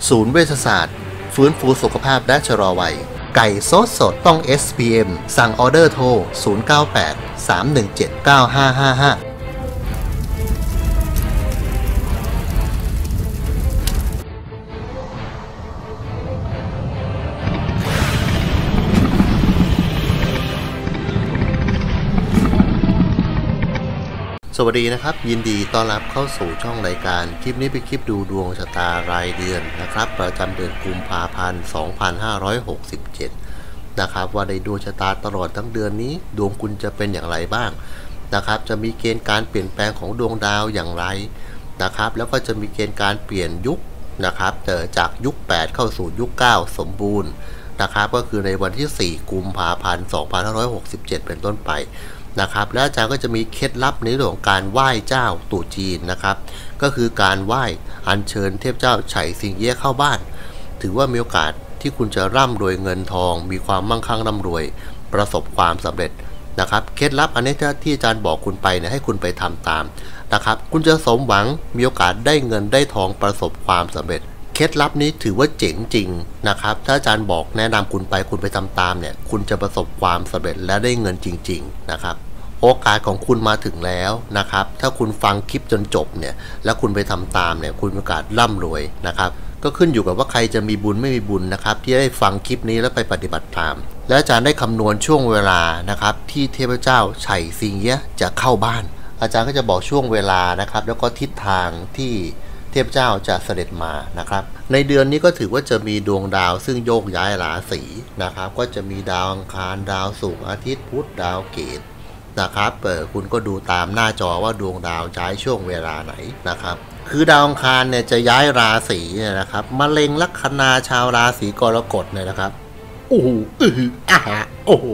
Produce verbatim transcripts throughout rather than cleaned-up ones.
ศูนย์เวชศาสตร์ฟื้นฟูสุขภาพและชะลอวัยไก่สดสดต้อง เอส พี เอ็ม สั่งออเดอร์โทรศูนย์ เก้า แปด สาม หนึ่ง เจ็ด เก้า ห้า ห้า ห้าสวัสดีนะครับยินดีต้อนรับเข้าสู่ช่องรายการคลิปนี้เป็นคลิปดูดวงชะตารายเดือนนะครับประจำเดือนกุมภาพันธ์ สองพันห้าร้อยหกสิบเจ็ด นะครับว่าในดวงชะตาตลอดทั้งเดือนนี้ดวงคุณจะเป็นอย่างไรบ้างนะครับจะมีเกณฑ์การเปลี่ยนแปลงของดวงดาวอย่างไรนะครับแล้วก็จะมีเกณฑ์การเปลี่ยนยุคนะครับจากยุคแปดเข้าสู่ยุคเก้าสมบูรณ์นะครับก็คือในวันที่สี่กุมภาพันธ์ สองพันห้าร้อยหกสิบเจ็ด เป็นต้นไปนะครับและอาจารย์ก็จะมีเคล็ดลับในเรื่องของการไหว้เจ้าตู่จีนนะครับก็คือการไหว้อัญเชิญเทพเจ้าไฉสิงเอี้ยเข้าบ้านถือว่ามีโอกาสที่คุณจะร่ำรวยเงินทองมีความมั่งคั่งร่ำรวยประสบความสำเร็จนะครับเคล็ดลับอันนี้ที่อาจารย์บอกคุณไปเนี่ยให้คุณไปทำตามนะครับคุณจะสมหวังมีโอกาสได้เงินได้ทองประสบความสำเร็จเคล็ดลับนี้ถือว่าเจ๋งจริงนะครับถ้าอาจารย์บอกแนะนำคุณไปคุณไปทำตามเนี่ยคุณจะประสบความสำเร็จและได้เงินจริงๆนะครับโอกาสของคุณมาถึงแล้วนะครับถ้าคุณฟังคลิปจนจบเนี่ยแล้วคุณไปทำตามเนี่ยคุณมีโอกาสร่ำรวยนะครับก็ขึ้นอยู่กับว่าใครจะมีบุญไม่มีบุญนะครับที่ได้ฟังคลิปนี้แล้วไปปฏิบัติตามและอาจารย์ได้คำนวณช่วงเวลานะครับที่เทพเจ้าไฉสิงเอี้ยจะเข้าบ้านอาจารย์ก็จะบอกช่วงเวลานะครับแล้วก็ทิศทางที่เทพเจ้าจะเสด็จมานะครับในเดือนนี้ก็ถือว่าจะมีดวงดาวซึ่งโยกย้ายราศีนะครับก็จะมีดาวอังคารดาวศุกร์อาทิตย์พุธดาวเกตนะครับเปิดคุณก็ดูตามหน้าจอว่าดวงดาวย้ายช่วงเวลาไหนนะครับคือดาวอังคารเนี่ยจะย้ายราศีเนี่ยนะครับมะเร็งลัคนาชาวราศีกรกฎเนี่ยนะครับโอ้โหอืออ่าโอ้โห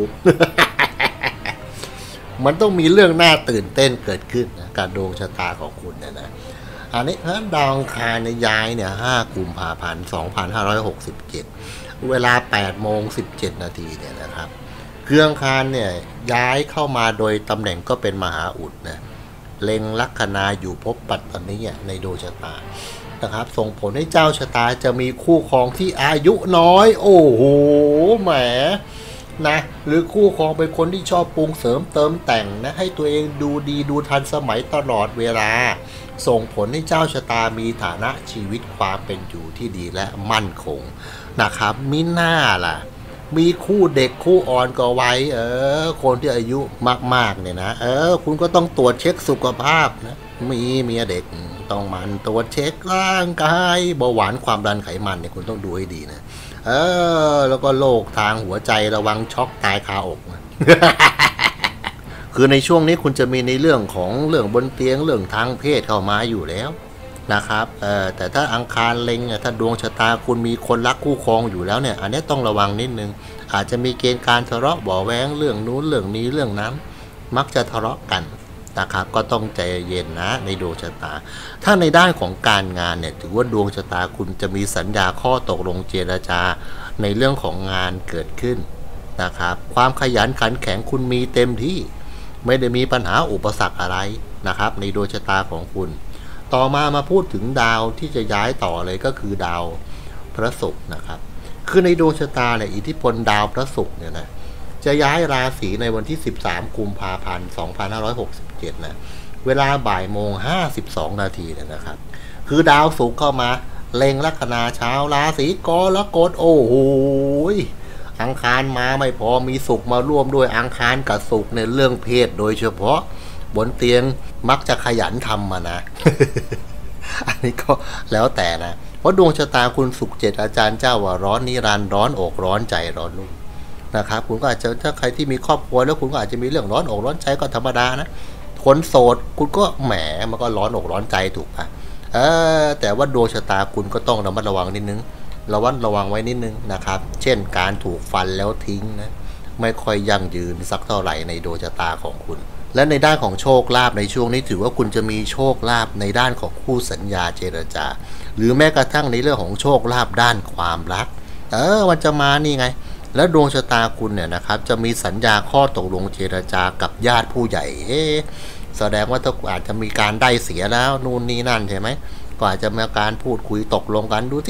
มันต้องมีเรื่องน่าตื่นเต้นเกิดขึ้นนะการดวงชะตาของคุณเนี่ยนะอันนี้ดาวอังคารเนี่ยย้ายเนี่ยห้ากุมภาพันธ์ สองพันห้าร้อยหกสิบเจ็ด เวลา แปดโมงสิบเจ็ด นาทีเนี่ยนะครับเครื่องอังคารเนี่ยย้ายเข้ามาโดยตำแหน่งก็เป็นมหาอุดนะเล็งลัคนาอยู่ภพปัตตานีในดวงชะตานะครับส่งผลให้เจ้าชะตาจะมีคู่ครองที่อายุน้อยโอ้โหแหมนะหรือคู่ครองเป็นคนที่ชอบปรุงเสริมเติมแต่งนะให้ตัวเองดูดีดูทันสมัยตลอดเวลาส่งผลให้เจ้าชะตามีฐานะชีวิตความเป็นอยู่ที่ดีและมั่นคงนะครับมิน่าล่ะมีคู่เด็กคู่อ่อนก็ไว้เออคนที่อายุมากๆเนี่ยนะเออคุณก็ต้องตรวจเช็คสุขภาพนะมีเมียเด็กต้องมันตรวจเช็คร่างกายเบาหวานความดันไขมันเนี่ยคุณต้องดูให้ดีนะเออแล้วก็โรคทางหัวใจระวังช็อกตายคาอกนะ คือในช่วงนี้คุณจะมีในเรื่องของเรื่องบนเตียงเรื่องทางเพศเข้ามาอยู่แล้วนะครับเออแต่ถ้าอังคารเล็งถ้าดวงชะตาคุณมีคนรักคู่ครองอยู่แล้วเนี่ยอันนี้ต้องระวังนิดนึงอาจจะมีเกณฑ์การทะเลาะเบาะแว้งเรื่องนู้นเรื่องนี้เรื่องนั้นมักจะทะเลาะกันนะครับก็ต้องใจเย็นนะในดวงชะตาถ้าในด้านของการงานเนี่ยถือว่าดวงชะตาคุณจะมีสัญญาข้อตกลงเจรจาในเรื่องของงานเกิดขึ้นนะครับความขยันขันแข็งคุณมีเต็มที่ไม่ได้มีปัญหาอุปสรรคอะไรนะครับในดวงชะตาของคุณต่อมามาพูดถึงดาวที่จะย้ายต่อเลยก็คือดาวพระศุกร์นะครับคือในดวงชะตาเนี่ยอิทธิพลดาวพระศุกร์เนี่ยนะจะย้ายราศีในวันที่สิบสามกุมภาพันธ์ สองพันห้าร้อยหกสิบเจ็ดนะเวลาบ่ายโมงห้าสิบสองนาทีเนี่ยนะครับคือดาวศุกร์เข้ามาเล็งลัคนาชาวราศีกรกฎโอ้โหอังคารมาไม่พอมีศุกร์มาร่วมด้วยอังคารกับศุกร์ในเรื่องเพศโดยเฉพาะบนเตียงมักจะขยันทำมานะ อันนี้ก็แล้วแต่นะเพราะดวงชะตาคุณศุกร์เจ็ดอาจารย์เจ้าว่าร้อนนิรันดร์ร้อนอกร้อนใจร้อนรุ่มนะครับคุณก็อาจจะถ้าใครที่มีครอบครัวแล้วคุณก็อาจจะมีเรื่องร้อนอกร้อนใจก็ธรรมดานะคนโสดคุณก็แหมมันก็ร้อนอกร้อนใจถูกปะเออแต่ว่าดวงชะตาคุณก็ต้องระมัดระวังนิดนึงระวัดระวังไว้นิดนึงนะครับเช่นการถูกฟันแล้วทิ้งนะไม่ค่อยยั่งยืนสักเท่าไหร่ในดวงชะตาของคุณและในด้านของโชคลาภในช่วงนี้ถือว่าคุณจะมีโชคลาภในด้านของคู่สัญญาเจรจาหรือแม้กระทั่งในเรื่องของโชคลาภด้านความรักเออมันจะมานี่ไงแล้วดวงชะตาคุณเนี่ยนะครับจะมีสัญญาข้อตกลงเจรจากับญาติผู้ใหญ่เอ๊แสดงว่าถ้าอาจจะมีการได้เสียแล้วนู่นนี่นั่นใช่ไหมก็อาจจะมีการพูดคุยตกลงกันดูที่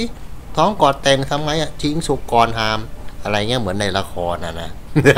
ท้องกอดแต่งทำไงอ่ะชิงสุกก่อนหามอะไรเงี้ยเหมือนในละครนะนะ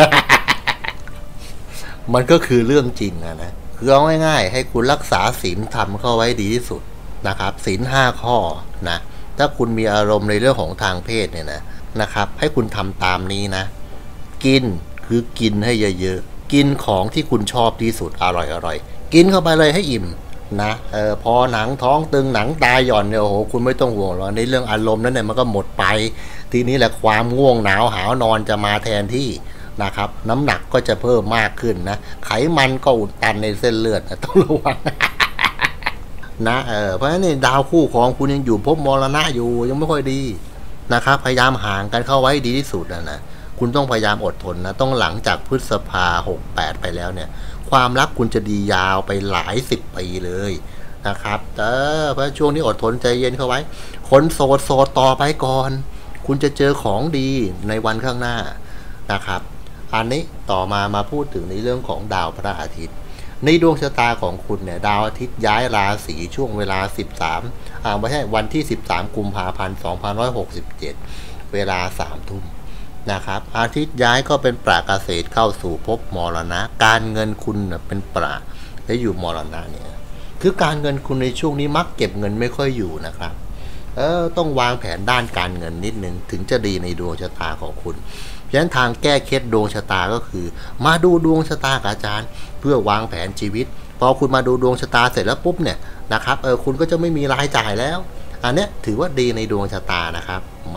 มันก็คือเรื่องจริงนะนะคือเอาง่ายๆให้คุณรักษาศีลธรรมเข้าไว้ดีที่สุดนะครับศีลห้าข้อนะถ้าคุณมีอารมณ์ในเรื่องของทางเพศเนี่ยนะนะครับให้คุณทำตามนี้นะกินคือกินให้เยอะๆกินของที่คุณชอบที่สุดอร่อยๆกินเข้าไปเลยให้อิ่มนะเออพอหนังท้องตึงหนังตาหย่อนเนี่ยโอ้โหคุณไม่ต้องห่วงหรอกในเรื่องอารมณ์นั้นเนี่ยมันก็หมดไปทีนี้แหละความง่วงหนาวหาวนอนจะมาแทนที่นะครับน้ำหนักก็จะเพิ่มมากขึ้นนะไขมันก็อุดตันในเส้นเลือดนะต้องระวัง นะเออเพราะฉะนั้นดาวคู่ของคุณยังอยู่ภพมรณะอยู่ยังไม่ค่อยดีนะครับพยายามห่างกันเข้าไว้ดีที่สุดนะนะคุณต้องพยายามอดทนนะต้องหลังจากพฤษภาหกแปดไปแล้วเนี่ยความรักคุณจะดียาวไปหลายสิบปีเลยนะครับเออเพราะช่วงนี้อดทนใจเย็นเข้าไว้คนโสดโสดต่อไปก่อนคุณจะเจอของดีในวันข้างหน้านะครับอันนี้ต่อมามาพูดถึงในเรื่องของดาวพระอาทิตย์ในดวงชะตาของคุณเนี่ยดาวอาทิตย์ย้ายราศีช่วงเวลาสิบสามอ่าไม่ใช่วันที่สิบสามกุมภาพันธ์สองพันห้าร้อยหกสิบเจ็ดเวลาสามทุ่มนะครับอาทิตย์ย้ายก็เป็นปราเกษตรเข้าสู่ภพมรณะการเงินคุณเป็นปราและอยู่มรณะเนี่ยคือการเงินคุณในช่วงนี้มักเก็บเงินไม่ค่อยอยู่นะครับเออต้องวางแผนด้านการเงินนิดนึงถึงจะดีในดวงชะตาของคุณเพราะฉะนั้นทางแก้เคล็ดดวงชะตาก็คือมาดูดวงชะตากับอาจารย์เพื่อวางแผนชีวิตพอคุณมาดูดวงชะตาเสร็จแล้วปุ๊บเนี่ยนะครับเออคุณก็จะไม่มีรายจ่ายแล้วอันเนี้ยถือว่าดีในดวงชะตานะครับแหม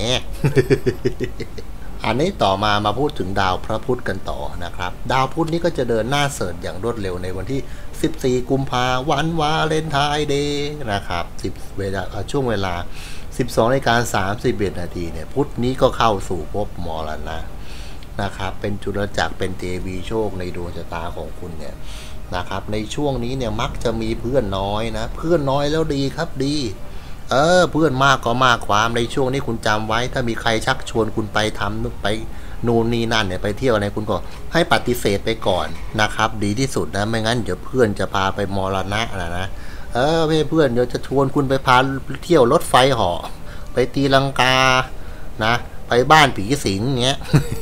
อันนี้ต่อมามาพูดถึงดาวพระพุธกันต่อนะครับดาวพุธนี้ก็จะเดินหน้าเสริฐอย่างรวดเร็วในวันที่สิบสี่กุมภาพันธ์วันวาเลนไทน์เดย์นะครับสิบเวลาช่วงเวลาสิบสองนาฬิกาสามสิบเอ็ดนาทีเนี่ยพุธนี้ก็เข้าสู่ภพมรณะนะครับเป็นจุลจักรเป็นเทวีโชคในดวงชะตาของคุณเนี่ยนะครับในช่วงนี้เนี่ยมักจะมีเพื่อนน้อยนะเพื่อนน้อยแล้วดีครับดีเออเพื่อนมากก็มากความในช่วงนี้คุณจำไว้ถ้ามีใครชักชวนคุณไปทำไปนู่นนี่นั่นเนี่ยไปเที่ยวอะไรคุณก็ให้ปฏิเสธไปก่อนนะครับดีที่สุดนะไม่งั้นเดี๋ยวเพื่อนจะพาไปมรณะนะนะเออเพื่อนเดี๋ยวจะชวนคุณไปพาเที่ยวรถไฟเหาะไปตีลังกานะไปบ้านผีสิงเงี้ย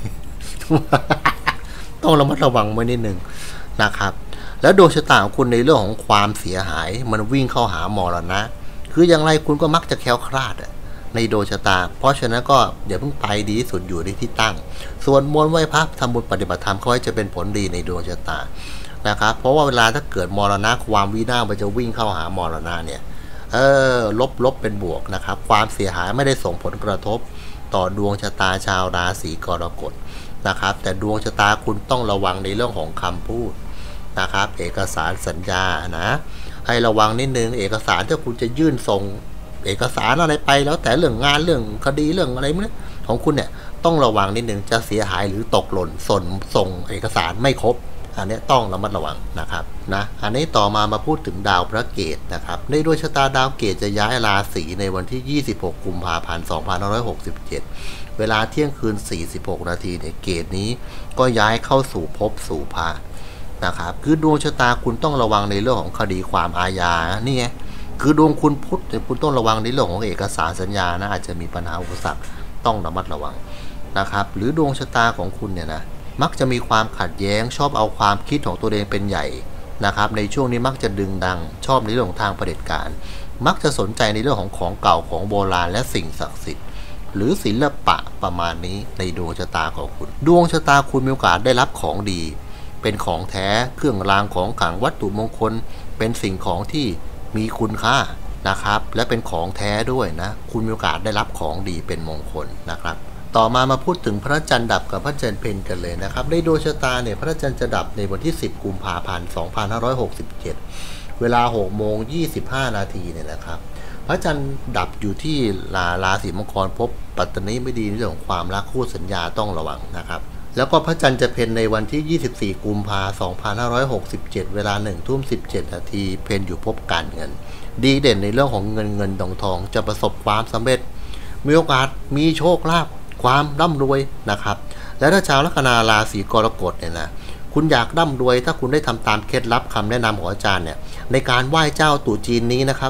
ต้องระมัดระวังไว้นิดนึงนะครับแล้วดวงชะตาของคุณในเรื่องของความเสียหายมันวิ่งเข้าหามรณะคืออย่างไรคุณก็มักจะแคล้วคลาดในดวงชะตาเพราะฉะนั้นก็เดี๋ยวเพิ่งไปดีที่สุดอยู่ในที่ตั้งส่วนมวลไหว้พระทำบุญปฏิบัติธรรมเขาจะเป็นผลดีในดวงชะตานะครับเพราะว่าเวลาถ้าเกิดมรณะความวินาศมันจะวิ่งเข้าหามรณะเนี่ยเออลบลบเป็นบวกนะครับความเสียหายไม่ได้ส่งผลกระทบต่อดวงชะตาชาวราศีกรกฎนะครับแต่ดวงชะตาคุณต้องระวังในเรื่องของคำพูดนะครับเอกสารสัญญานะให้ระวังนิดนึงเอกสารถ้าคุณจะยื่นส่งเอกสารอะไรไปแล้วแต่เรื่องงานเรื่องคดีเรื่องอะไรมั้ยของคุณเนี่ยต้องระวังนิดนึงจะเสียหายหรือตกหล่นส่งส่งเอกสารไม่ครบอันนี้ต้องระมัดระวังนะครับนะอันนี้ต่อมามาพูดถึงดาวพระเกตนะครับในดวงชะตาดาวเกตจะย้ายราศีในวันที่ยี่สิบหกกุมภาพันธ์สองพันห้าร้อยหกสิบเจ็ดเวลาเที่ยงคืนสี่สิบหกนาทีเนี่ยเกตนี้ก็ย้ายเข้าสู่ภพสู่ภาคนะครับคือดวงชะตาคุณต้องระวังในเรื่องของคดีความอาญานี่ไงคือดวงคุณพุธคุณต้องระวังในเรื่องของเอกสารสัญญานะอาจจะมีปัญหาอุปสรรคต้องระมัดระวังนะครับหรือดวงชะตาของคุณเนี่ยนะมักจะมีความขัดแย้งชอบเอาความคิดของตัวเองเป็นใหญ่นะครับในช่วงนี้มักจะดึงดังชอบในเรื่องของทางเผด็จการมักจะสนใจในเรื่องของของเก่าของโบราณและสิ่งศักดิ์สิทธิ์หรือศิลปะประมาณนี้ในดวงชะตาของคุณดวงชะตาคุณมีโอกาสได้รับของดีเป็นของแท้เครื่องรางของขลังวัตถุมงคลเป็นสิ่งของที่มีคุณค่านะครับและเป็นของแท้ด้วยนะคุณมีโอกาสได้รับของดีเป็นมงคลนะครับต่อมามาพูดถึงพระจันทร์ดับกับพระจันทร์เพ็ญกันเลยนะครับในดวงชะตาเนี่ยพระจันทร์จะดับในวันที่สิบกุมภาพันธ์สองพันห้าร้อยหกสิบเจ็ดเวลาหกโมงยี่สิบห้านาทีเนี่ยนะครับพระจันทร์ดับอยู่ที่ราราศีมังกรภพปัตตนิไม่ดีในเรื่องของความรักคู่สัญญาต้องระวังนะครับแล้วก็พระจันทร์จะเพ็ญในวันที่ยี่สิบสี่กุมภาพันธ์สองพันห้าร้อยหกสิบเจ็ดเวลาหนึ่งทุ่มสิบเจ็ดนาทีเพ็ญอยู่ภพการเงินดีเด่นในเรื่องของเงินเงินทองทองจะประสบความสำเร็จมีโอกาสมีโชคลาภความร่ำรวยนะครับและถ้าชาวลัคนาราศีกรกฎเนี่ยนะคุณอยากร่ำรวยถ้าคุณได้ทำตามเคล็ดลับคำแนะนำของอาจารย์เนี่ยในการไหว้เจ้าตู่จีนนี้นะครับ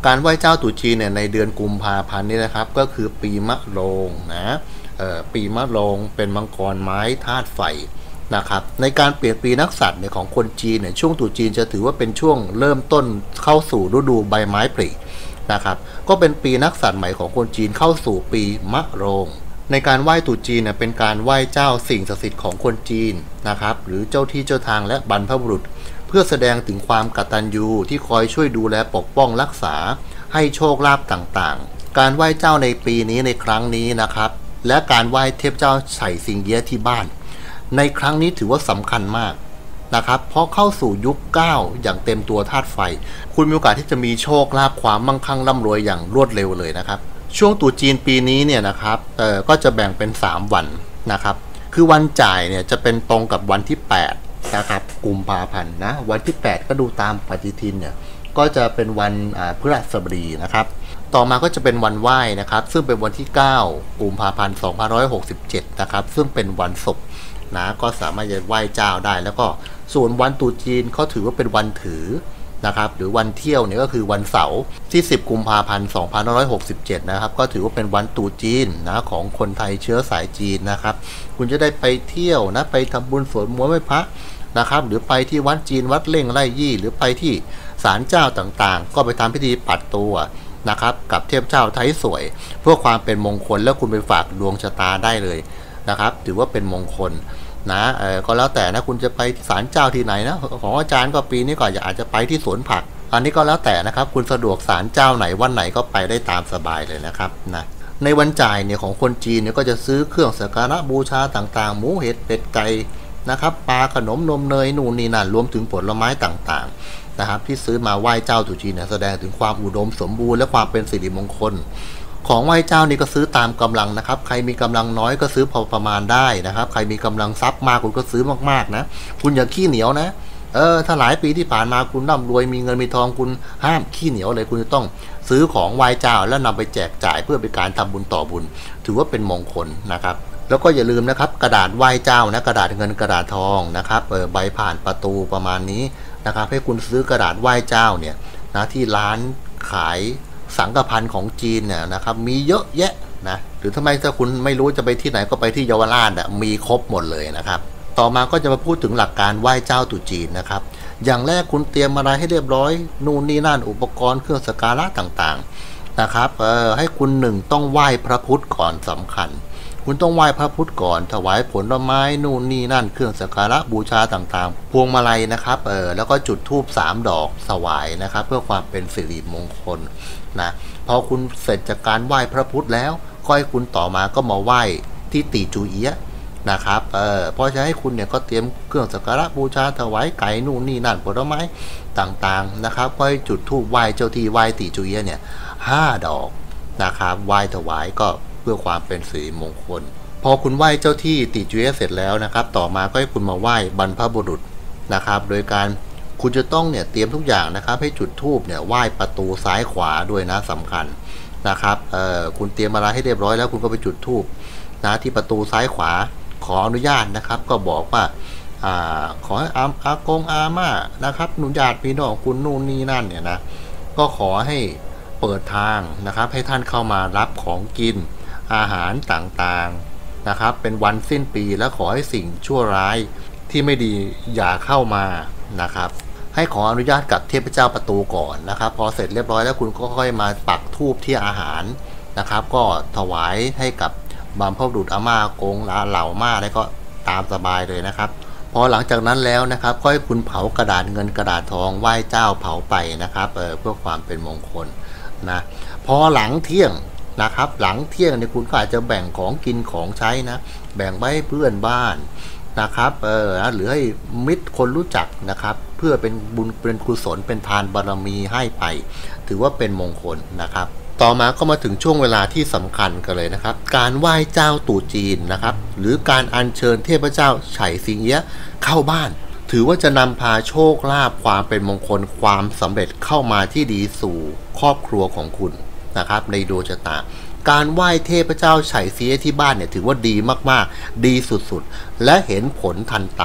การไหว้เจ้าตรุษจีนเนี่ยในเดือนกุมภาพันธ์นี่นะครับก็คือปีมะโรงนะปีมะโรงเป็นมังกรไม้ธาตุไฟนะครับในการเปลี่ยนปีนักษัตริย์เนี่ยของคนจีนเนี่ยช่วงตรุษจีนจะถือว่าเป็นช่วงเริ่มต้นเข้าสู่ฤดูใบไม้ผลินะครับก็เป็นปีนักษัตริย์ใหม่ของคนจีนเข้าสู่ปีมะโรงในการไหว้ตรุษจีนเนี่ยเป็นการไหว้เจ้าสิ่งศักดิ์สิทธิ์ของคนจีนนะครับหรือเจ้าที่เจ้าทางและบรรพบุรุษเพื่อแสดงถึงความกตัญญูที่คอยช่วยดูแลปกป้องรักษาให้โชคลาภต่างๆการไหว้เจ้าในปีนี้ในครั้งนี้นะครับและการไหว้เทพเจ้าไฉสิงเอี้ยะที่บ้านในครั้งนี้ถือว่าสำคัญมากนะครับเพราะเข้าสู่ยุคเก้าอย่างเต็มตัวธาตุไฟคุณมีโอกาสที่จะมีโชคลาภความมั่งคั่งร่ำรวยอย่างรวดเร็วเลยนะครับช่วงตรุษจีนปีนี้เนี่ยนะครับเอ่อก็จะแบ่งเป็นสามวันนะครับคือวันจ่ายเนี่ยจะเป็นตรงกับวันที่แปดนะครับกุมภาพันธ์นะวันที่แปดก็ดูตามปฏิทินเนี่ยก็จะเป็นวันพฤหัสบดีนะครับต่อมาก็จะเป็นวันไหว้นะครับซึ่งเป็นวันที่เก้ากุมภาพันธ์สองพันห้าร้อยหกสิบเจ็ดนะครับซึ่งเป็นวันศุกร์นะก็สามารถจะไหว้เจ้าได้แล้วก็ส่วนวันตรุษจีนเขาถือว่าเป็นวันถือนะครับหรือวันเที่ยวเนี่ยก็คือวันเสาร์ที่สิบกุมภาพันธ์สองพันห้าร้อยหกสิบเจ็ดนะครับก็ถือว่าเป็นวันตรุษจีนนะของคนไทยเชื้อสายจีนนะครับคุณจะได้ไปเที่ยวนะไปทำบุญสวดมนต์ไหว้พระนะครับหรือไปที่วัดจีนวัดเล่งไร่ยี่หรือไปที่ศาลเจ้าต่างๆก็ไปทำพิธีปัดตัวนะครับกับเทพเจ้าไทยสวยเพื่อความเป็นมงคลแล้วคุณไปฝากดวงชะตาได้เลยนะครับถือว่าเป็นมงคลนะเออก็แล้วแต่นะคุณจะไปศาลเจ้าที่ไหนนะของอาจารย์ก็ปีนี้ก็อาจจะไปที่สวนผักอันนี้ก็แล้วแต่นะครับคุณสะดวกศาลเจ้าไหนวันไหนก็ไปได้ตามสบายเลยนะครับนะในวันจ่ายเนี่ยของคนจีนเนี่ยก็จะซื้อเครื่องสักการะบูชาต่างๆหมูเห็ดเป็ดไก่นะครับปลาขนมนมเนยนู่นนี่นั่นรวมถึงผลไม้ต่างๆนะครับที่ซื้อมาไหว้เจ้าตรุษจีนเนี่ยแสดงถึงความอุดมสมบูรณ์และความเป็นสิริมงคลของไหว้เจ้านี่ก็ซื้อตามกำลังนะครับใครมีกำลังน้อยก็ซื้อพอประมาณได้นะครับใครมีกำลังทรัพย์มากคุณก็ซื้อมากๆนะคุณอย่าขี้เหนียวนะเออถ้าหลายปีที่ผ่านมาคุณร่ำรวยมีเงินมีทองคุณห้ามขี้เหนียวเลยคุณจะต้องซื้อของไหว้เจ้าแล้วนำไปแจกจ่ายเพื่อเป็นการทำบุญต่อบุญถือว่าเป็นมงคลนะครับแล้วก็อย่าลืมนะครับกระดาษไหว้เจ้านะกระดาษเงินกระดาษทองนะครับเออใบผ่านประตูประมาณนี้นะครับให้คุณซื้อกระดาษไหว้เจ้าเนี่ยนะที่ร้านขายสังฆพันธ์ของจีนเนี่ยนะครับมีเยอะแยะนะหรือทำไมถ้าคุณไม่รู้จะไปที่ไหนก็ไปที่เยาวราชอ่ะมีครบหมดเลยนะครับต่อมาก็จะมาพูดถึงหลักการไหว้เจ้าตรุษจีนนะครับอย่างแรกคุณเตรียมอะไรให้เรียบร้อยนู่นนี่นั่นอุปกรณ์เครื่องสักการะต่างๆนะครับเออให้คุณหนึ่งต้องไหว้พระพุทธก่อนสำคัญคุณต้องไหว้พระพุทธก่อนถวายผลไม้นู่นนี่นั่นเครื่องสักการะบูชาต่างๆพวงมาลัยนะครับเออแล้วก็จุดธูปสามดอกถวายนะครับเพื่อความเป็นสิริมงคลนะพอคุณเสร็จจากการไหว้พระพุทธแล้วก็ให้คุณต่อมาก็มาไหว้ที่ตีจูเอียะนะครับเออพอจะให้คุณเนี่ยก็เตรียมเครื่องสักการะบูชาถวายไก่นู่นนี่นั่นผลไม้ต่างๆนะครับก็ให้จุดธูปไหว้เจ้าที่ไหว้ตีจูเอียะเนี่ยห้าดอกนะครับไหว้ถวายก็เพื่อความเป็นสิริมงคลพอคุณไหว้เจ้าที่ตีจูเอียะเสร็จแล้วนะครับต่อมาก็ให้คุณมาไหว้บรรพบุรุษนะครับโดยการคุณจะต้องเนี่ยเตรียมทุกอย่างนะครับให้จุดธูปเนี่ยไหว้ประตูซ้ายขวาด้วยนะสำคัญนะครับเอ่อคุณเตรียมอะไรให้เรียบร้อยแล้วคุณก็ไปจุดธูปนะที่ประตูซ้ายขวาขออนุญาตนะครับก็บอกว่าอ่าขอให้อาอากงอาม่านะครับหนุญาติพี่น้องคุณนู่นนี่นั่นเนี่ยนะก็ขอให้เปิดทางนะครับให้ท่านเข้ามารับของกินอาหารต่างๆนะครับเป็นวันสิ้นปีและขอให้สิ่งชั่วร้ายที่ไม่ดีอย่าเข้ามานะครับให้ขออนุญาตกับเทพเจ้าประตูก่อนนะครับพอเสร็จเรียบร้อยแล้วคุณก็ค่อยมาปักธูปที่อาหารนะครับก็ถวายให้กับบรรพบุรุษอาม่ากงลาเหล่าม่าแล้วก็ตามสบายเลยนะครับพอหลังจากนั้นแล้วนะครับก็ให้คุณเผากระดาษเงินกระดาษทองไหว้เจ้าเผาไปนะครับเออเพื่อความเป็นมงคลนะพอหลังเที่ยงนะครับหลังเที่ยงเนี่ยคุณก็อาจจะแบ่งของกินของใช้นะแบ่งไว้ให้เพื่อนบ้านนะครับเออหรือให้มิตรคนรู้จักนะครับเพื่อเป็นบุญเป็นกุศลเป็นทานบารมีให้ไปถือว่าเป็นมงคลนะครับต่อมาก็มาถึงช่วงเวลาที่สำคัญกันเลยนะครับการไหว้เจ้าตู่จีนนะครับหรือการอัญเชิญเทพเจ้าไฉสิงเอี้ยะเข้าบ้านถือว่าจะนำพาโชคลาภความเป็นมงคลความสำเร็จเข้ามาที่ดีสู่ครอบครัวของคุณนะครับในดวงชะตาการไหว้เทพเจ้าไฉสิงเอี้ยะที่บ้านเนี่ยถือว่าดีมากๆดีสุดๆและเห็นผลทันตา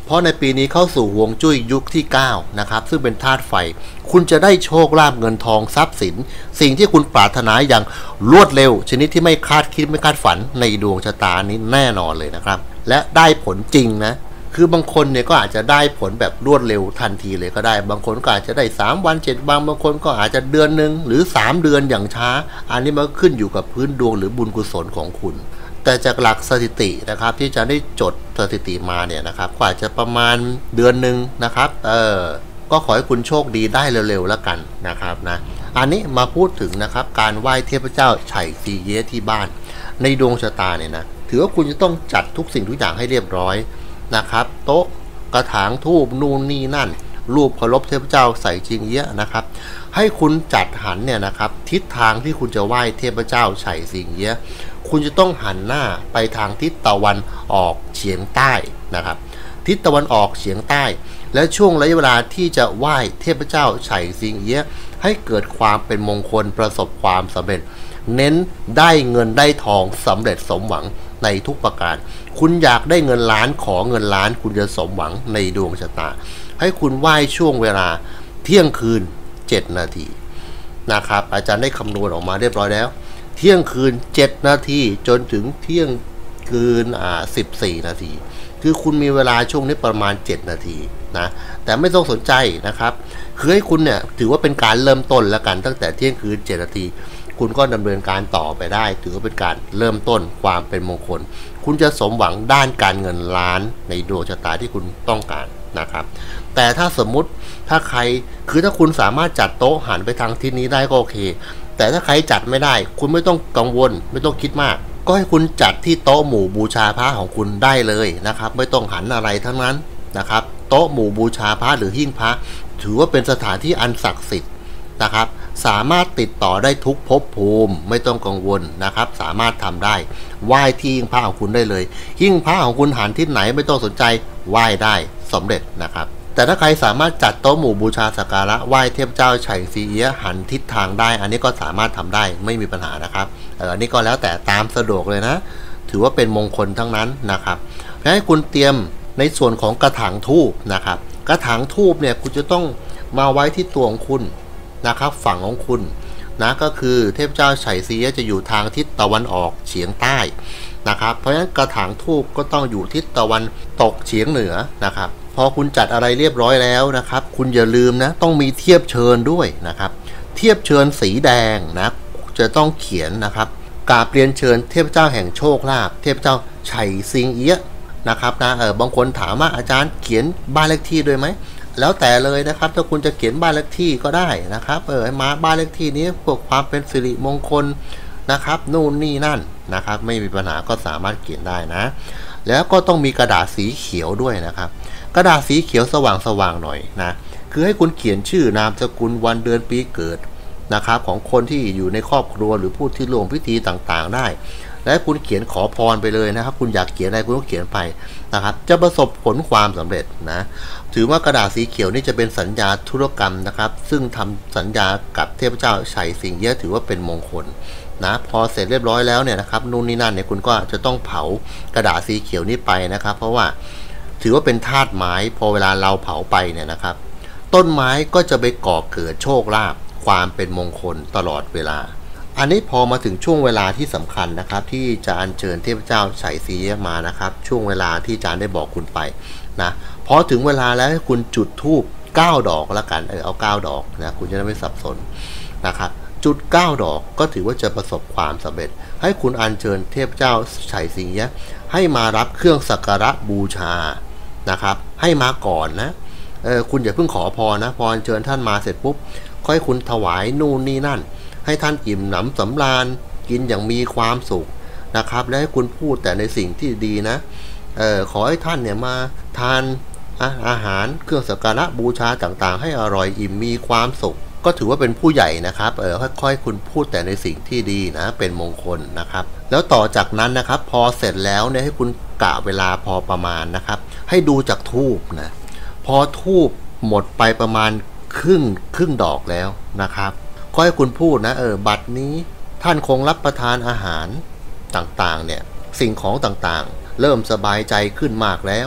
เพราะในปีนี้เข้าสู่ฮวงจุ้ยยุคที่เก้านะครับซึ่งเป็นธาตุไฟคุณจะได้โชคลาภเงินทองทรัพย์สินสิ่งที่คุณปรารถนาอย่างรวดเร็วชนิดที่ไม่คาดคิดไม่คาดฝันในดวงชะตานี้แน่นอนเลยนะครับและได้ผลจริงนะคือบางคนเนี่ยก็อาจจะได้ผลแบบรวดเร็วทันทีเลยก็ได้บางคนก็อาจจะได้สามวันเจ็ดวันบางคนก็อาจจะเดือนนึงหรือสามเดือนอย่างช้าอันนี้มันขึ้นอยู่กับพื้นดวงหรือบุญกุศลของคุณแต่จากหลักสถิตินะครับที่จะได้จดสถิติมาเนี่ยนะครับก็อาจจะประมาณเดือนหนึ่งนะครับเออก็ขอให้คุณโชคดีได้เร็วๆแล้วกันนะครับนะอันนี้มาพูดถึงนะครับการไหว้เทพเจ้าไฉซีเยะที่บ้านในดวงชะตาเนี่ยนะถือว่าคุณจะต้องจัดทุกสิ่งทุกอย่างให้เรียบร้อยนะครับโต๊ะกระถางทูบนู่นนี่นั่นรูปเคารพเทพเจ้าไฉซีเยะนะครับให้คุณจัดหันเนี่ยนะครับทิศทางที่คุณจะไหว้เทพเจ้าไฉซีเยะคุณจะต้องหันหน้าไปทางทิศตะวันออกเฉียงใต้นะครับทิศตะวันออกเฉียงใต้และช่วงระยะเวลาที่จะไหว้เทพเจ้าไฉซีเยะให้เกิดความเป็นมงคลประสบความสำเร็จเน้นได้เงินได้ทองสำเร็จสมหวังในทุกประการคุณอยากได้เงินล้านขอเงินล้านคุณจะสมหวังในดวงชะตาให้คุณไหว้ช่วงเวลาเที่ยงคืนเจ็ดนาทีนะครับอาจารย์ได้คำนวณออกมาเรียบร้อยแล้วเที่ยงคืนเจ็ดนาทีจนถึงเที่ยงคืนอ่าสิบสี่นาทีคือคุณมีเวลาช่วงนี้ประมาณเจ็ดนาทีนะแต่ไม่ต้องสนใจนะครับคือให้คุณเนี่ยถือว่าเป็นการเริ่มต้นแล้วกันตั้งแต่เที่ยงคืนเจ็ดนาทีคุณก็ดำเนินการต่อไปได้ถือว่าเป็นการเริ่มต้นความเป็นมงคลคุณจะสมหวังด้านการเงินล้านในดวงชะตาที่คุณต้องการนะครับแต่ถ้าสมมุติถ้าใครคือถ้าคุณสามารถจัดโต๊ะหันไปทางทิศนี้ได้ก็โอเคแต่ถ้าใครจัดไม่ได้คุณไม่ต้องกังวลไม่ต้องคิดมากก็ให้คุณจัดที่โต๊ะหมู่บูชาพระของคุณได้เลยนะครับไม่ต้องหันอะไรทั้งนั้นนะครับโต๊ะหมู่บูชาพระหรือหิ้งพระถือว่าเป็นสถานที่อันศักดิ์สิทธิ์นะครับสามารถติดต่อได้ทุกภพภูมิไม่ต้องกังวลนะครับสามารถทำได้ไหว้ที่หิ้งพระของคุณได้เลยหิ้งพระของคุณหันทิศไหนไม่ต้องสนใจไหว้ได้สำเร็จนะครับแต่ถ้าใครสามารถจัดโต๊ะหมู่บูชาสักการะไหว้เทพเจ้าไฉซีเยะหันทิศทางได้อันนี้ก็สามารถทำได้ไม่มีปัญหานะครับเอออันนี้ก็แล้วแต่ตามสะดวกเลยนะถือว่าเป็นมงคลทั้งนั้นนะครับให้คุณเตรียมในส่วนของกระถางทูบนะครับกระถางทูบเนี่ยคุณจะต้องมาไว้ที่ตัวของคุณนะครับฝั่งของคุณนะก็คือเทพเจ้าไฉซีเยะจะอยู่ทางทิศตะวันออกเฉียงใต้นะครับเพราะฉะนั้นกระถางทูบก็ต้องอยู่ทิศตะวันตกเฉียงเหนือนะครับพอคุณจัดอะไรเรียบร้อยแล้วนะครับคุณอย่าลืมนะต้องมีเทียบเชิญด้วยนะครับเทียบเชิญสีแดงนะจะต้องเขียนนะครับกราบเรียนเชิญเทพเจ้าแห่งโชคลาภเทพเจ้าไฉซีเยะนะครับนะเออบางคนถามว่าอาจารย์เขียนบ้านเลขที่ด้วยไหมแล้วแต่เลยนะครับถ้าคุณจะเขียนบ้านเลขที่ก็ได้นะครับเออมาบ้านเลขที่นี้เพื่อความเป็นสิริมงคลนะครับนู่นนี่นั่นนะครับไม่มีปัญหาก็สามารถเขียนได้นะแล้วก็ต้องมีกระดาษสีเขียวด้วยนะครับกระดาษสีเขียวสว่างๆหน่อยนะคือให้คุณเขียนชื่อนามสกุลวันเดือนปีเกิดนะครับของคนที่อยู่ในครอบครัวหรือผู้ที่ร่วมพิธีต่างๆได้และคุณเขียนขอพรไปเลยนะครับคุณอยากเขียนอะไรคุณก็เขียนไปนะครับจะประสบผลความสำเร็จนะถือว่ากระดาษสีเขียวนี่จะเป็นสัญญาธุรกรรมนะครับซึ่งทำสัญญากับเทพเจ้าไฉซีเยะถือว่าเป็นมงคลนะพอเสร็จเรียบร้อยแล้วเนี่ยนะครับนู่นนี่นั่นเนี่ยคุณก็จะต้องเผากระดาษสีเขียวนี้ไปนะครับเพราะว่าถือว่าเป็นธาตุไม้พอเวลาเราเผาไปเนี่ยนะครับต้นไม้ก็จะไปก่อเกิดโชคลาภความเป็นมงคลตลอดเวลาอันนี้พอมาถึงช่วงเวลาที่สำคัญนะครับที่จะอัญเชิญเทพเจ้าไฉซีเยะมานะครับช่วงเวลาที่อาจารย์ได้บอกคุณไปนะพอถึงเวลาแล้วให้คุณจุดธูปเก้าดอกละกันเออเอาเก้าดอกนะคุณจะได้ไม่สับสนนะครับจุดเก้าดอกก็ถือว่าจะประสบความสำเร็จให้คุณอัญเชิญเทพเจ้าไฉซีเยะให้มารับเครื่องสักการะบูชานะครับให้มาก่อนนะเออคุณอย่าเพิ่งขอพรนะพออัญเชิญท่านมาเสร็จปุ๊บค่อยคุณถวายนู่นนี่นั่นให้ท่านอิ่มหนำสำราญกินอย่างมีความสุขนะครับและให้คุณพูดแต่ในสิ่งที่ดีนะเออขอให้ท่านเนี่ยมาทานอาหารเครื่องสักการะบูชาต่างๆให้อร่อยอิ่มมีความสุขก็ถือว่าเป็นผู้ใหญ่นะครับเออค่อยๆคุณพูดแต่ในสิ่งที่ดีนะเป็นมงคลนะครับแล้วต่อจากนั้นนะครับพอเสร็จแล้วเนี่ยให้คุณกะเวลาพอประมาณนะครับให้ดูจากธูปนะพอธูปหมดไปประมาณครึ่งครึ่งดอกแล้วนะครับก็ให้คุณพูดนะเออบัดนี้ท่านคงรับประทานอาหารต่างๆเนี่ยสิ่งของต่างๆเริ่มสบายใจขึ้นมากแล้ว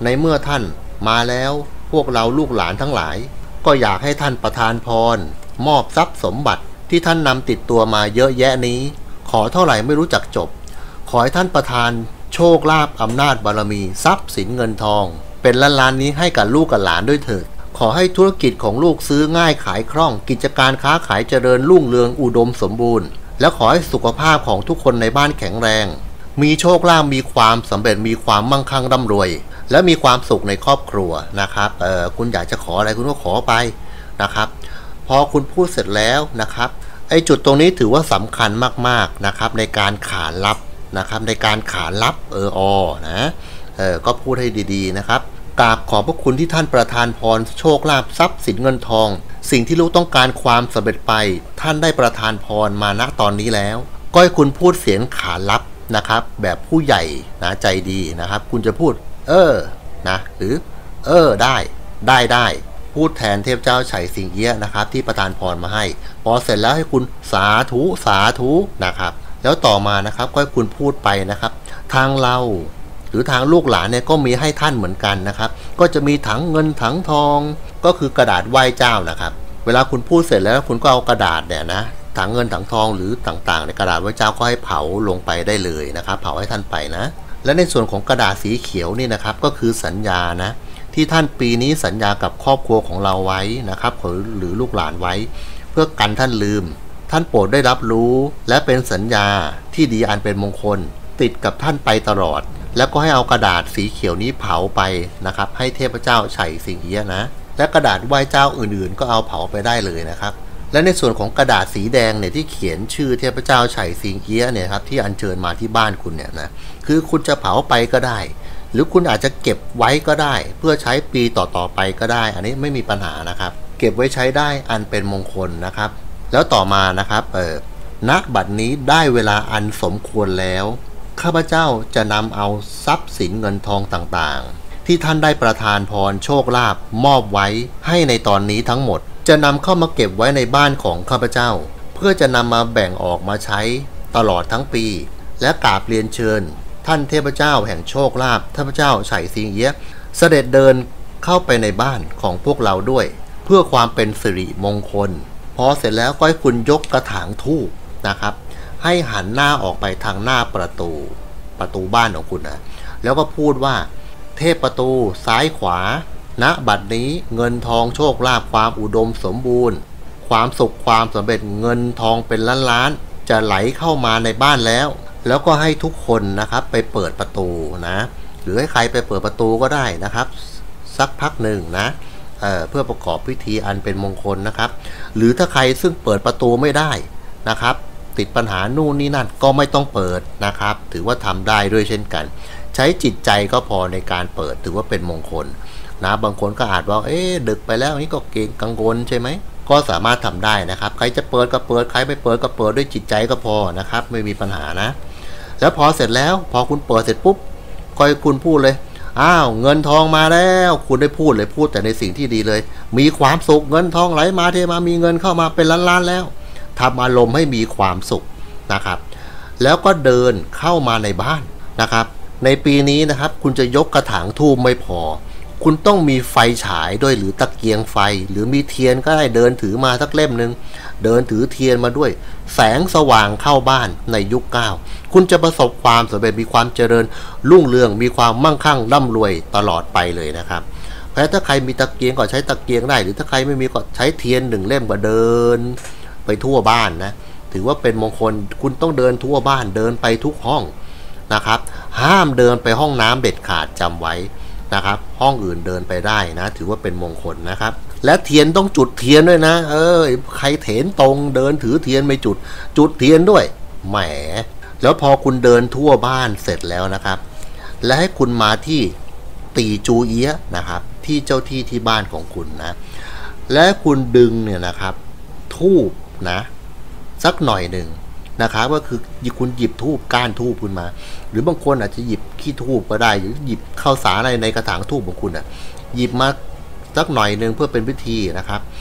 ในเมื่อท่านมาแล้วพวกเราลูกหลานทั้งหลายก็อยากให้ท่านประทานพรมอบทรัพย์สมบัติที่ท่านนำติดตัวมาเยอะแยะนี้ขอเท่าไหร่ไม่รู้จักจบขอให้ท่านประทานโชคลาภอำนาจบารมีทรัพย์สินเงินทองเป็นล้านล้านนี้ให้กับลูกกับหลานด้วยเถิดขอให้ธุรกิจของลูกซื้อง่ายขายคล่องกิจการค้าขายเจริญรุ่งเรืองอุดมสมบูรณ์และขอให้สุขภาพของทุกคนในบ้านแข็งแรงมีโชคลาภมีความสำเร็จมีความมั่งคั่งร่ำรวยและมีความสุขในครอบครัวนะครับเออคุณอยากจะขออะไรคุณก็ขอไปนะครับพอคุณพูดเสร็จแล้วนะครับไอ้จุดตรงนี้ถือว่าสำคัญมากๆนะครับในการขานรับนะครับในการขานรับเอออนะเออก็พูดให้ดีๆนะครับกราบขอบพระคุณที่ท่านประทานพรโชคลาภทรัพย์สินเงินทองสิ่งที่ลูกต้องการความสำเร็จไปท่านได้ประทานพรมาณตอนนี้แล้วก็ให้คุณพูดเสียงขานรับนะครับแบบผู้ใหญ่นะใจดีนะครับคุณจะพูดเออนะหรือเออได้ได้ได้พูดแทนเทพเจ้าไฉสิงเอี้ยนะครับที่ประทานพรมาให้พอเสร็จแล้วให้คุณสาธุสาธุนะครับแล้วต่อมานะครับก็ให้คุณพูดไปนะครับทางเราหรือทางลูกหลานเนี่ยก็มีให้ท่านเหมือนกันนะครับก็จะมีถังเงินถังทองก็คือกระดาษไหว้เจ้านะครับเวลาคุณพูดเสร็จแล้วคุณก็เอากระดาษเนี่ยนะถังเงินถังทองหรือต่างๆในกระดาษไหว้เจ้าก็ให้เผาลงไปได้เลยนะครับเผาให้ท่านไปนะและในส่วนของกระดาษสีเขียวนี่นะครับก็คือสัญญานะที่ท่านปีนี้สัญญากับครอบครัวของเราไว้นะครับหรือลูกหลานไว้เพื่อกันท่านลืมท่านโปรดได้รับรู้และเป็นสัญญาที่ดีอันเป็นมงคลติดกับท่านไปตลอดแล้วก็ให้เอากระดาษสีเขียวนี้เผาไปนะครับให้เทพเจ้าไฉสิงเอี้ยนะและกระดาษไหว้เจ้าอื่นๆก็เอาเผาไปได้เลยนะครับและในส่วนของกระดาษสีแดงเนี่ยที่เขียนชื่อเทพเจ้าไฉสิงเอี้ยเนี่ยครับที่อัญเชิญมาที่บ้านคุณเนี่ยนะคือคุณจะเผาไปก็ได้หรือคุณอาจจะเก็บไว้ก็ได้เพื่อใช้ปีต่อๆไปก็ได้อันนี้ไม่มีปัญหานะครับเก็บไว้ใช้ได้อันเป็นมงคลนะครับแล้วต่อมานะครับเออณบัดนี้ได้เวลาอันสมควรแล้วข้าพเจ้าจะนำเอาทรัพย์สินเงินทองต่างๆที่ท่านได้ประทานพรโชคลาภมอบไว้ให้ในตอนนี้ทั้งหมดจะนำเข้ามาเก็บไว้ในบ้านของข้าพเจ้าเพื่อจะนำมาแบ่งออกมาใช้ตลอดทั้งปีและกราบเรียนเชิญท่านเทพเจ้าแห่งโชคลาภเทพเจ้าไฉสิงเอี้ยเสด็จเดินเข้าไปในบ้านของพวกเราด้วยเพื่อความเป็นสิริมงคลพอเสร็จแล้วก็ให้คุณยกกระถางธูปนะครับให้หันหน้าออกไปทางหน้าประตูประตูบ้านของคุณนะแล้วก็พูดว่าเทพประตูซ้ายขวาณบัดนี้เงินทองโชคลาภความอุดมสมบูรณ์ความสุขความสำเร็จเงินทองเป็นล้านล้านจะไหลเข้ามาในบ้านแล้วแล้วก็ให้ทุกคนนะครับไปเปิดประตูนะหรือให้ใครไปเปิดประตูก็ได้นะครับสักพักหนึ่งนะ เอ่อ เพื่อประกอบพิธีอันเป็นมงคลนะครับหรือถ้าใครซึ่งเปิดประตูไม่ได้นะครับติดปัญหานู่นนี่นั่นก็ไม่ต้องเปิดนะครับถือว่าทำได้ด้วยเช่นกันใช้จิตใจก็พอในการเปิดถือว่าเป็นมงคลนะบางคนก็อาจว่าเอ๊ะดึกไปแล้วนี่ก็เกรงกังวลใช่ไหมก็สามารถทำได้นะครับใครจะเปิดก็เปิดใครไม่เปิดก็เปิดด้วยจิตใจก็พอนะครับไม่มีปัญหานะแล้วพอเสร็จแล้วพอคุณเปิดเสร็จปุ๊บก็ให้คุณพูดเลยอ้าวเงินทองมาแล้วคุณได้พูดเลยพูดแต่ในสิ่งที่ดีเลยมีความสุขเงินทองไหลมาเทมามีเงินเข้ามาเป็นล้านๆแล้วทำอารมณ์ให้มีความสุขนะครับแล้วก็เดินเข้ามาในบ้านนะครับในปีนี้นะครับคุณจะยกกระถางธูปไม่พอคุณต้องมีไฟฉายด้วยหรือตะเกียงไฟหรือมีเทียนก็ได้เดินถือมาสักเล่มหนึ่งเดินถือเทียนมาด้วยแสงสว่างเข้าบ้านในยุคเก้าคุณจะประสบความสำเร็จมีความเจริญรุ่งเรืองมีความมั่งคั่งร่ำรวยตลอดไปเลยนะครับเพราะถ้าใครมีตะเกียงก็ใช้ตะเกียงได้หรือถ้าใครไม่มีก็ใช้เทียนหนึ่งเล่มก็เดินไปทั่วบ้านนะถือว่าเป็นมงคลคุณต้องเดินทั่วบ้านเดินไปทุกห้องนะครับห้ามเดินไปห้องน้ำเด็ดขาดจำไว้นะครับห้องอื่นเดินไปได้นะถือว่าเป็นมงคลนะครับและเทียนต้องจุดเทียนด้วยนะเออใครเถนตรงเดินถือเทียนไม่จุดจุดเทียนด้วยแหมแล้วพอคุณเดินทั่วบ้านเสร็จแล้วนะครับและให้คุณมาที่ตีจูเอี้ยนะครับที่เจ้าที่ที่บ้านของคุณนะและคุณดึงเนี่ยนะครับธูปนะสักหน่อยหนึ่งนะครับก็คือคุณหยิบธูปก้านธูปขึ้นมาหรือบางคนอาจจะหยิบขี้ธูปก็ได้หรือหยิบข้าวสารอะไรในกระถางธูปของคุณอ่ะหยิบมาสักหน่อยหนึ่งเพื่อเป็นพิธีนะครับ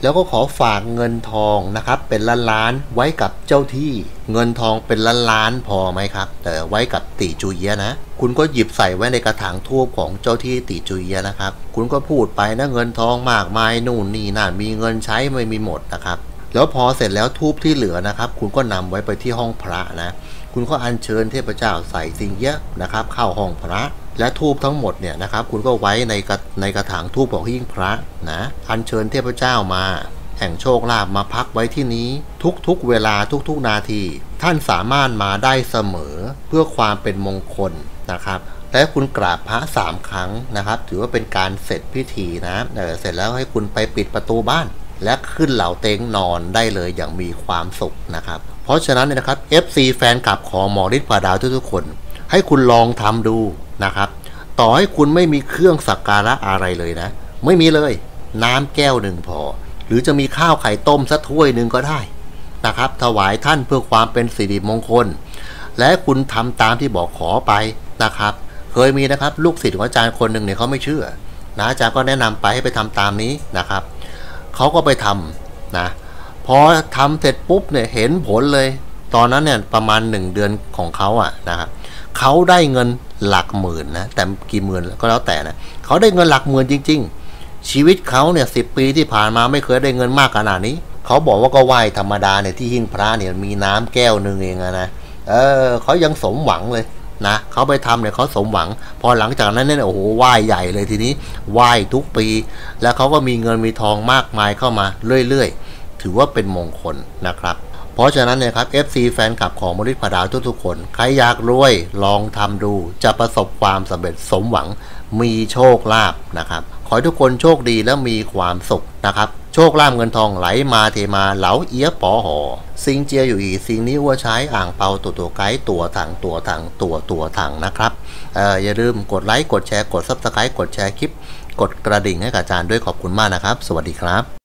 แล้วก็ขอฝากเงินทองนะครับเป็นล้านล้านไว้กับเจ้าที่เงินทองเป็นล้านล้านพอไหมครับแต่ไว้กับตีจูเอียนะคุณก็หยิบใส่ไว้ในกระถางทูบของเจ้าที่ตีจูเอียนะครับคุณก็พูดไปนะเงินทองมากมายนู่นนี่นั่นมีเงินใช้ไม่มีหมดนะครับแล้วพอเสร็จแล้วทูบที่เหลือนะครับคุณก็นำไว้ไปที่ห้องพระนะคุณก็อัญเชิญเทพเจ้าใส่สิ่งเยอะนะครับเข้าห้องพระและทูบทั้งหมดเนี่ยนะครับคุณก็ไว้ในกระในกระถางทูบของหิ้งพระนะอัญเชิญเทพเจ้ามาแห่งโชคลาภมาพักไว้ที่นี้ทุกๆเวลาทุกๆนาทีท่านสามารถมาได้เสมอเพื่อความเป็นมงคลนะครับและคุณกราบพระสามครั้งนะครับถือว่าเป็นการเสร็จพิธีนะเออเสร็จแล้วให้คุณไปปิดประตูบ้านและขึ้นเหล่าเต็งนอนได้เลยอย่างมีความสุขนะครับเพราะฉะนั้นเนี่ยนะครับ เอฟ ซี แฟนคลับของหมอฤทธิ์พาดาวทุกๆคนให้คุณลองทำดูนะครับต่อให้คุณไม่มีเครื่องสักการะอะไรเลยนะไม่มีเลยน้ำแก้วหนึ่งพอหรือจะมีข้าวไข่ต้มสักถ้วยหนึ่งก็ได้นะครับถวายท่านเพื่อความเป็นสิริมงคลและคุณทำตามที่บอกขอไปนะครับเคยมีนะครับลูกศิษย์ของอาจารย์คนหนึ่งเนี่ยเขาไม่เชื่อนะอาจารย์ก็แนะนำไปให้ไปทำตามนี้นะครับเขาก็ไปทำนะพอทำเสร็จปุ๊บเนี่ยเห็นผลเลยตอนนั้นเนี่ยประมาณหนึ่งเดือนของเขาอะนะครับเขาได้เงินหลักหมื่นนะแต่กี่หมื่นก็แล้วแต่นะเขาได้เงินหลักหมื่นจริงๆชีวิตเขาเนี่ยสิบปีที่ผ่านมาไม่เคยได้เงินมากขนาดนี้เขาบอกว่าก็ไหว้ธรรมดาเนี่ยที่หิ้งพระเนี่ยมีน้ำแก้วหนึ่งเองนะเออเขายังสมหวังเลยนะเขาไปทำเนี่ยเขาสมหวังพอหลังจากนั้นเนี่ยโอ้โหไหว้ใหญ่เลยทีนี้ไหว้ทุกปีแล้วเขาก็มีเงินมีทองมากมายเข้ามาเรื่อยๆถือว่าเป็นมงคลนะครับเพราะฉะนั้นเนี่ยครับ เอฟ ซี แฟนคลับของหมอฤทธิ์พาดาวทุกๆคนใครอยากรวยลองทำดูจะประสบความสำเร็จสมหวังมีโชคลาภนะครับขอให้ทุกคนโชคดีและมีความสุขนะครับโชคลาภเงินทองไหลมาเทมาเหลาเอี๊ยปอหอซิงเจียอยู่อีซิงนี้ว่าใช้อ่างเปาตัวตัวไกด์ตัวถังตัวถังตัวตัวถังนะครับเอ่ออย่าลืมกดไลค์กดแชร์กดซับสไครต์กดแชร์คลิปกดกระดิ่งให้กับอาจารย์ด้วยขอบคุณมากนะครับสวัสดีครับ